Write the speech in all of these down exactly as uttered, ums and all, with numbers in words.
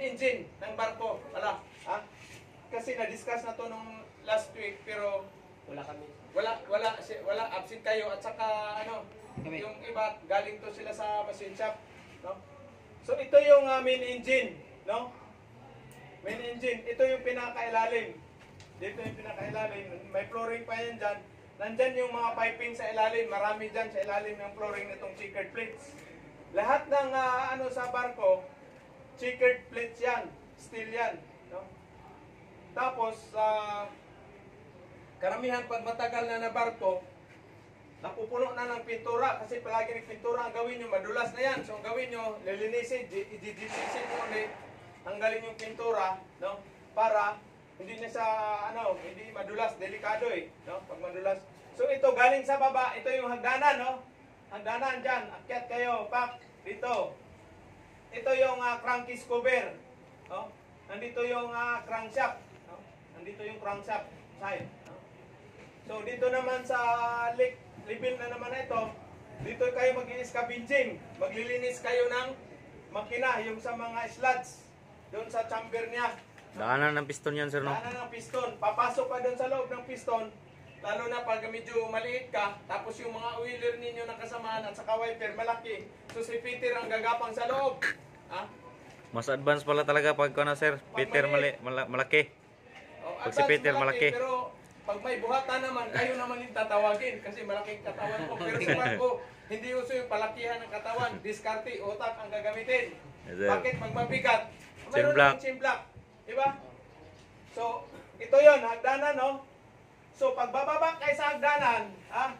engine ng barko. Wala. Ha? Kasi na-discuss na to nung last week, pero Wala kami. wala, wala, si- wala, absent kayo. At saka, ano, Kami. yung iba, galing to sila sa machine shop. No? So, ito yung uh, main engine. No? Main engine. Ito yung pinakailalim. Dito yung pinakailalim. May flooring pa yan dyan. Nandyan yung mga piping sa ilalim. Marami dyan sa ilalim ng flooring nitong checkered plates. Lahat ng uh, ano sa barko, checkered plates yan. Steel yan. No? Tapos, uh, karamihan pag matagal na na barko, napupuno na ng pintura kasi palagi ng pintura ang gawin nyo, madulas na yan. So ang gawin nyo, lilinisin, i-didisisin mo ulit, tanggalin yung pintura, no? Para hindi na sa, ano, hindi madulas, delikado eh, no? Pag madulas. So ito, galing sa baba, ito yung hagdanan, no? Hagdanan dyan, akyat kayo, pak, dito. Ito yung uh, crankcase cover, no? Nandito yung uh, crankshaft, no? Nandito yung crankshaft side, no? So dito naman sa lake, level na naman na ito, dito kayo mag-i-scavenging, maglilinis kayo ng makina, yung sa mga slugs, doon sa chamber niya. Daanan ng piston yan, sir, no? Daanan ng piston, papasok ka doon sa loob ng piston, lalo na pag medyo maliit ka, tapos yung mga oiler ninyo na kasamahan at saka wiper, malaki. So si Peter ang gagapang sa loob. Ha? Mas advance pala talaga pag ano, sir. Pag Peter maliit. mali, mala, malaki. Oh, Pag si advance Peter malaki. Pero pag may buhatan naman, kayo naman yung tatawagin kasi malaking katawan ko. Pero sa barko, hindi uso yung palakihan ng katawan. Diskarte, utak ang gagamitin. Yes, sir. Bakit? Pag mabigat, mayroon Chimblak. ng chimblak. Diba? So, ito yon hagdanan, no? So, pag bababa kayo sa hagdanan, ha?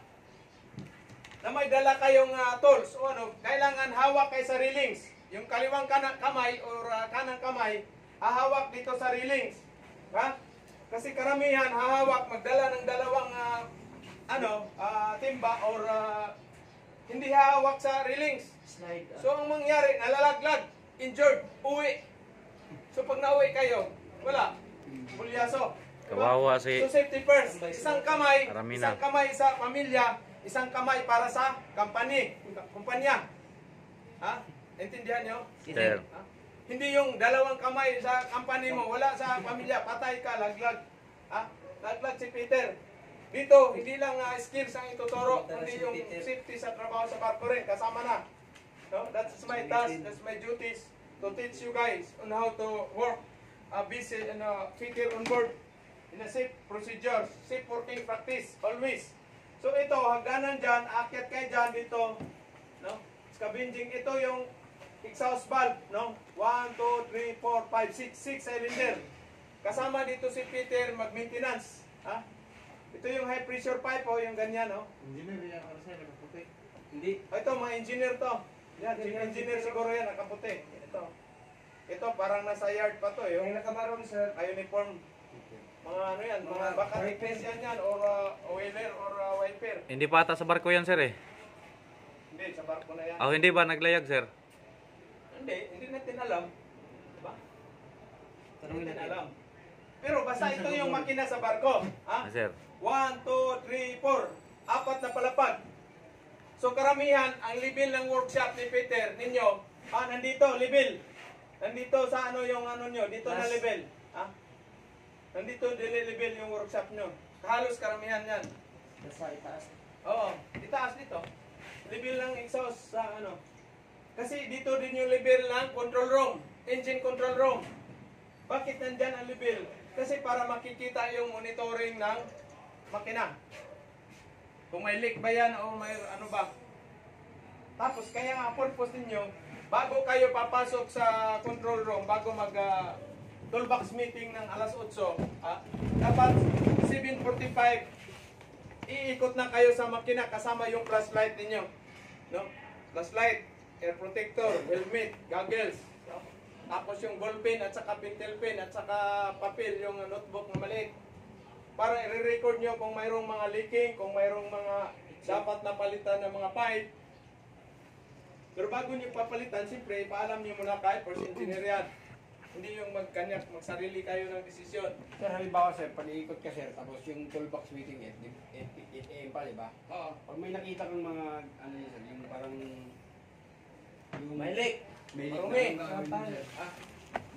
Na may dala kayong uh, tools, o ano, kailangan hawak kayo sa railings. Yung kaliwang kana kamay or uh, kanang kamay, hahawak dito sa railings. Ha? Kasi karamihan hahawak, magdala ng dalawang uh, ano, uh, timba or uh, hindi hahawak sa railings. Slide. ah. So ang mangyari, nalalaglag, injured, uwi. So pag nauwi kayo, wala. Bulyaso. Kawawa si... So safety first. Isang kamay, Karami na. isang kamay sa pamilya, isang kamay para sa company, kumpanya. Ha? Intindihan nyo? Sir. Ha? Hindi yung dalawang kamay sa company mo, wala sa pamilya, patay ka, laglag. Ha? Laglag si Peter. Dito, hindi lang uh, skills ang ituturo, kundi yung safety sa trabaho sa barko rin, kasama na. No? That's my task, that's my duties to teach you guys on how to work uh, busy and uh, Peter on board in a safe procedure, safe working practice, always. So ito, hagdanan dyan, akyat kayo dyan dito, no? Scavenging, ito yung exhaust valve, no? one, two, three, four, five, six, six cylinder. Kasama dito si Peter mag-maintenance, ha? Ito yung high pressure pipe, oh, yung ganyan, no? Engineer yan, ano sa'yo, nakaputi. Hindi. Oh, ito, mga engineer to. Yan, chief engineer siguro yan, nakaputi. Ito. Ito, parang nasa yard pa to, eh. Yung nakabarong, sir. Ay, uniform. Mga ano yan, mga baka technician yan, or uh, oiler, or uh, wiper. Hindi pa ata sa barko yan, sir, eh. Hindi, sa barko na yan. Oh, hindi ba naglayag, sir? Hindi, hindi natin alam. Diba? Tanungin Hindi natin natin. alam. Pero basta ito yung makina sa barko. Ha? Ah, sir. one, two, three, four. Apat na palapag. So karamihan, ang level ng workshop ni Peter, ninyo, ah, nandito, level. Nandito sa ano yung ano nyo, dito na Taas. level. Ha? Nandito dili level yung workshop nyo. Halos karamihan yan. Nasa itaas. Oo, itaas dito. Level ng exhaust sa ano. Kasi dito din yung level ng control room, engine control room. Bakit nandyan ang level? Kasi para makikita yung monitoring ng makina. Kung may leak ba yan o may ano ba. Tapos kaya nga purpose ninyo, bago kayo papasok sa control room, bago mag uh, toolbox meeting ng alas otso, ah, dapat seven forty-five iikot na kayo sa makina kasama yung flashlight ninyo. No? Flashlight, air protector, helmet, goggles. No? Tapos yung ballpen at saka pentel pen at saka papel, yung notebook na maliit. Para i-record nyo kung mayroong mga leaking, kung mayroong mga dapat na palitan ng mga pipe. Pero bago nyo papalitan, siyempre, paalam nyo muna kahit first engineer yan. Hindi yung magkanyak, magsarili kayo ng desisyon. Sir, halimbawa sir, pag iikot ka sir, tapos yung toolbox meeting eight A M pa, di ba? Oo. Pag may nakita kang mga, ano yun sir, yung parang... Yung May leak. May leak Marumi. na ang gagawin mo, sir. Ah,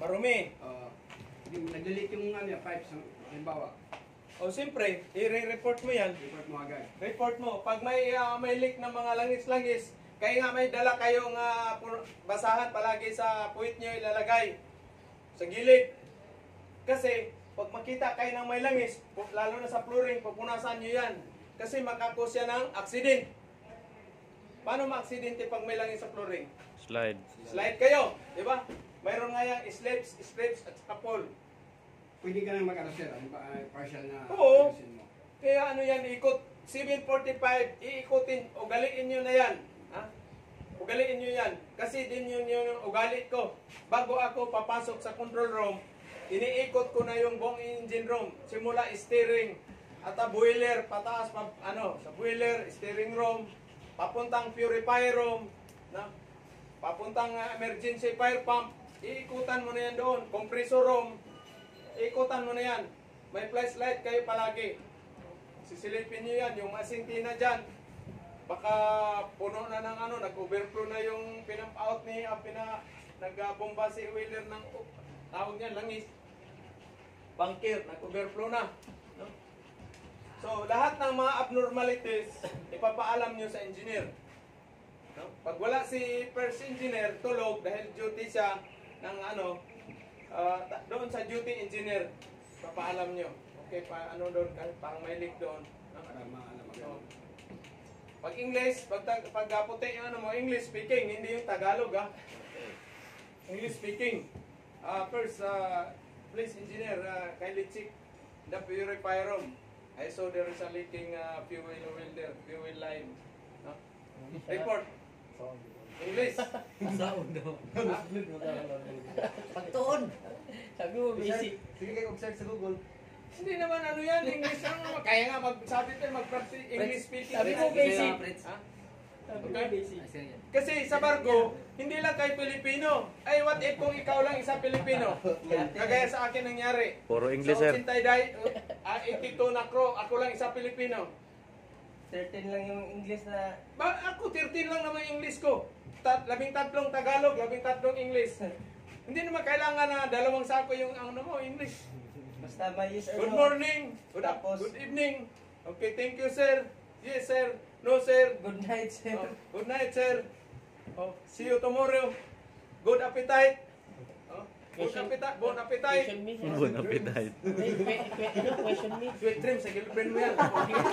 marumi. Uh, yung nag-delete yung ano, yung pipes, halimbawa, O siyempre, i-report mo yan. report mo agad. Report mo. Pag may ah, may leak ng mga langis-langis, kaya nga may dala kayong ah, pu- basahan palagi sa puwit nyo ilalagay sa gilid. Kasi pag makita kayo ng may langis, pu- lalo na sa flooring, pupunasan nyo yan. Kasi makakos yan ng accident. Paano ma-aksidente pag may langis sa flooring? Slide. Slide kayo, di ba? Mayroon nga yung slips, strips at saka pole. Pwede ka nang mag-ano sir, ano ba, uh, partial na Oo. ayusin mo. Kaya ano yan, ikot seven forty-five, iikutin, ugaliin nyo na yan. Ha? Ugaliin nyo yan. Kasi din yun yung ugali ko. Bago ako papasok sa control room, iniikot ko na yung buong engine room. Simula steering, at a boiler, pataas, pa, ano, sa boiler, steering room, papuntang purifier room, na, papuntang uh, emergency fire pump, iikutan mo na yan doon. Compressor room, ikutan mo na yan. May flashlight kayo palagi. Sisilipin nyo yan. Yung masintina dyan. Baka puno na ng ano, nag-overflow na yung pinump out ni, uh, pina, nag-bomba si Wheeler ng, uh, tawag niyan, langis. Bunker, nag-overflow na. No? So, lahat ng mga abnormalities, ipapaalam nyo sa engineer. No? Pag wala si first engineer, tulog, dahil duty siya ng ano, Uh, ta- doon sa duty engineer, papaalam nyo. Okay, pa, ano doon, kahit pang may leak doon. No? Para maalam agad. So, pag English, pag, tag- pag uh, puti yung ano mo, English speaking, hindi yung Tagalog ha. English speaking. Uh, first, uh, please engineer, uh, kindly check the purifier room. I saw there is a leaking uh, fuel oil there, fuel line. No? Report. English. Sound daw. Ha? Pagtuon. Sabi mo, basic. Sige kayo, observe sa Google. Hindi naman ano yan, English lang naman. Kaya nga magsabi tayo, mag-practice English speaking. Sabi mo, English. basic. Ha? Sabi mo, Okay. basic. Kasi sa barko, hindi lang kay Pilipino. Ay, what if kung ikaw lang isa Pilipino? Kagaya sa akin nangyari. Puro English, Sa sir. Otsintay Day, uh, eighty-two na crew, ako lang isa Pilipino. thirteen lang yung English na... Ba, ako, thirteen lang naman English ko. Tat, labing tatlong Tagalog, labing tatlong English. Hindi naman kailangan na dalawang sako yung ano mo, English. Basta may use Good morning, good, up, Tapos- good evening. Okay, thank you, sir. Yes, sir. No, sir. Good night, sir. Oh, good night, sir. Oh, see you tomorrow. Good appetite. Oh, good Question- appetite. Bon appetite. Question me. Bon appetite. Wait, wait, wait, ano, question me. Sweet dreams sa girlfriend mo yan.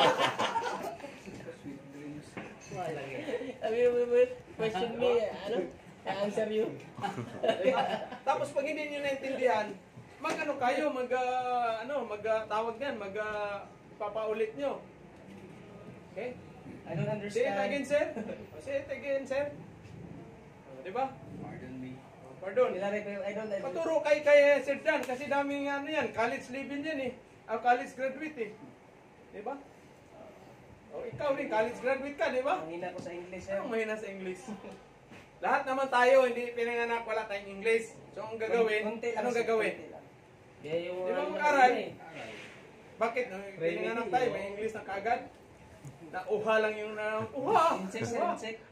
Sweet dreams. Wala nga. Sabi mo, wait, question me, ano? I-answer you. Tapos pag hindi niyo naintindihan, mag ano kayo, mag ah, ano, mag ah, tawag yan, mag ah, papaulit nyo. Okay? I don't Say it again, understand. sir. Oh, say it again, sir. Oh, di ba? Pardon me. Oh, pardon. Ilari ko yung I don't understand. Paturo kay kay Sir Dan kasi daming ano yan, college leaving yan eh. Ah, college graduate eh. Di ba? Oh, ikaw din, college graduate ka, di ba? Ang hina ko sa English, sir. Anong mahina sa English? Lahat naman tayo, hindi pinanganak, wala tayong English. So, ang gagawin, Konti lang, anong sir, gagawin? konti lang. Kaya yung Di ba ano, mag-aral? eh. Bakit? No, Remedy, pinanganak tayo, oh. may English na kaagad. Na uha lang yung na, uha! Insect, sir, Uha! insect.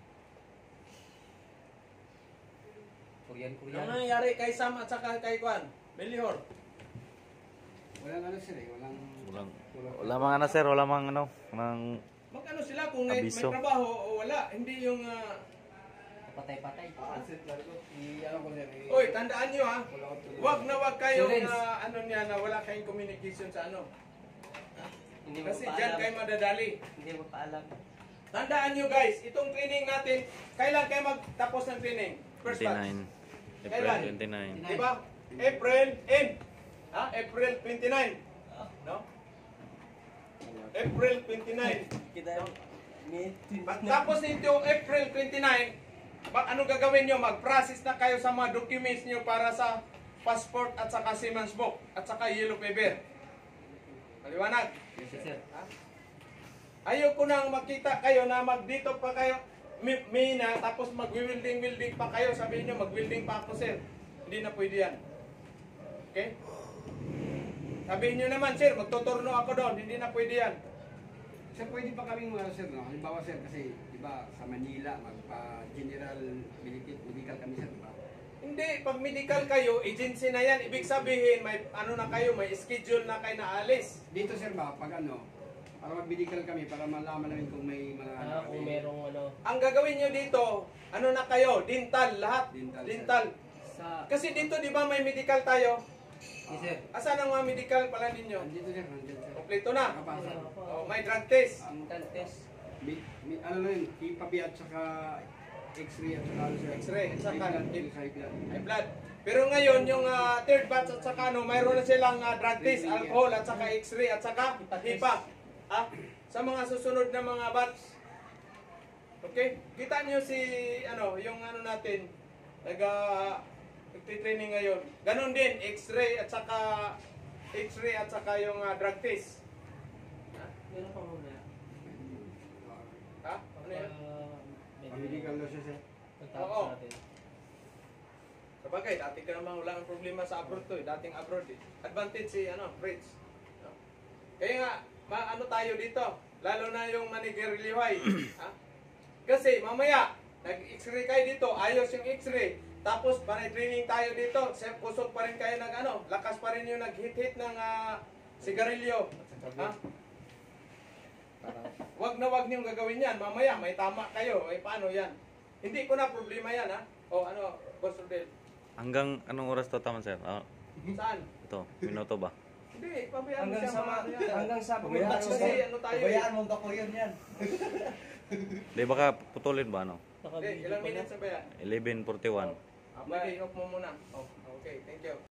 Korean, Ano Korean. nangyari kay Sam at saka kay Kwan? Melihor. Walang ano sir eh, walang... Walang, wala mga ano, sir. Wala mga ano. Mang, Mag-ano sila kung may, may Abiso. trabaho o wala. Hindi yung... ah, Patay-patay. I-ano ko sir eh. Oy, tandaan nyo ha. Wala akong tuloy. Wag na wag kayong Insurance. ah, ano niya na wala kayong communication sa ano. Hindi mo Kasi pa diyan alam. kayo madadali. Hindi mo pa alam. Tandaan nyo guys, itong training natin, kailan kayo magtapos ng training? First batch. twenty-nine. April Kailan? twenty-nine. Di ba? April end. Ha? April twenty-nine. No? April twenty-nine. Kita May Pagtapos nito April twenty-nine, ba, ano gagawin nyo? Mag-process na kayo sa mga documents nyo para sa passport at saka Siemens book at saka yellow paper. Maliwanag? Yes, sir. Ha? Ayoko nang makita kayo na magdito pa kayo mi- mina tapos mag-welding-welding pa kayo. Sabihin nyo, mag-welding pa ako sir. Hindi na pwede yan. Okay? Sabihin nyo naman sir, magtuturno ako doon. Hindi na pwede yan. Sir, pwede pa kaming mga sir, no? Halimbawa sir, kasi, di ba, sa Manila, magpa-general medical medical kami sir, di ba? Hindi, pag medical kayo, agency na yan. Ibig sabihin, may ano na kayo, may schedule na kayo na alis. Dito sir ba, pag ano, para mag-medical kami, para malaman namin kung may mga ano Ah, kung kami. merong ano. Ang gagawin nyo dito, ano na kayo, dental, lahat. Dental, sir. Dental. Sa... Kasi dito, di ba may medical tayo? Yes sir. Asan ang mga medical pala ninyo? Nandito sir, nandito sir. Kompleto na. Nakapasa. Oh, may drug test. Ang Dental test. mi, mi, ano na yun, ipabi at saka x-ray at saka ano sir. X-ray at saka High blood, hip- high blood. High blood. Pero ngayon, yung ah, third batch at saka ano, mayroon na silang ah, drug test, alcohol at saka x-ray at saka hipa. Ah, sa mga susunod na mga batch. Okay? Kita nyo si, ano, yung ano natin, naga, nagtitraining ngayon. Ganon din, x-ray at saka, x-ray at saka yung ah, drug test. Meron pa muna. Ha? Ano yan? Medical na siya sir. Pagtapos Oo. natin. Sabagay, dati ka naman wala kang problema sa abroad to eh. Dating abroad eh. Advantage si, ano, Fritz. No? Kaya nga, ma ano tayo dito? Lalo na yung manigerilyuhay. Ha? Kasi mamaya, nag-x-ray kayo dito, ayos yung x-ray. Tapos, panay training tayo dito. Sir, kusog pa rin kayo nag ano, lakas pa rin yung nag-hit-hit ng ah, sigarilyo. Ha? Wag na wag niyong gagawin yan. Mamaya, may tama kayo. Eh, paano yan? Hindi ko na problema yan, ha? O, ano, Boss Rodel? Hanggang anong oras to tama, sir? Ah, Saan? ito, minuto ba? Hindi, pabayaan mo Hanggang siya sa mga ma- ano yan. hanggang sa Pabayaan pagkatapos kasi na- ano tayo Pabayaan eh. mong ako yun yan. Di baka putulin ba, ano? Hindi, Naka-video ilang pa na. minutes na ba yan? eleven forty-one. Okay, off mo muna. Oh, okay, thank you.